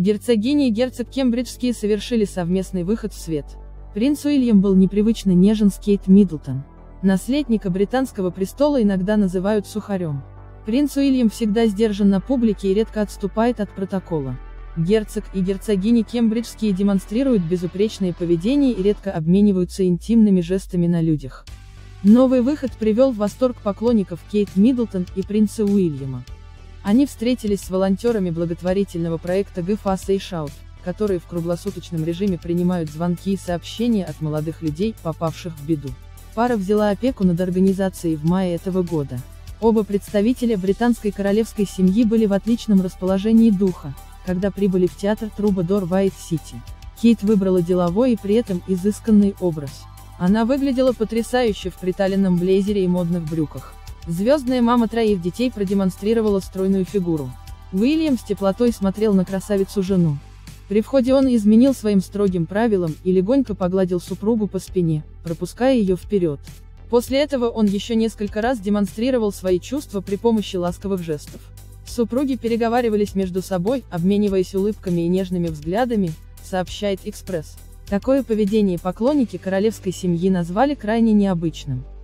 Герцогиня и герцог Кембриджские совершили совместный выход в свет. Принц Уильям был непривычно нежен с Кейт Миддлтон. Наследника британского престола иногда называют сухарем. Принц Уильям всегда сдержан на публике и редко отступает от протокола. Герцог и герцогиня Кембриджские демонстрируют безупречное поведение и редко обмениваются интимными жестами на людях. Новый выход привел в восторг поклонников Кейт Миддлтон и принца Уильяма. Они встретились с волонтерами благотворительного проекта Give Us a Shout, которые в круглосуточном режиме принимают звонки и сообщения от молодых людей, попавших в беду. Пара взяла опеку над организацией в мае этого года. Оба представителя британской королевской семьи были в отличном расположении духа, когда прибыли в театр Трубадор в Уайт-Сити. Кейт выбрала деловой и при этом изысканный образ. Она выглядела потрясающе в приталенном блейзере и модных брюках. Звездная мама троих детей продемонстрировала стройную фигуру. Уильям с теплотой смотрел на красавицу-жену. При входе он изменил своим строгим правилам и легонько погладил супругу по спине, пропуская ее вперед. После этого он еще несколько раз демонстрировал свои чувства при помощи ласковых жестов. Супруги переговаривались между собой, обмениваясь улыбками и нежными взглядами, сообщает «Экспресс». Такое поведение поклонники королевской семьи назвали крайне необычным.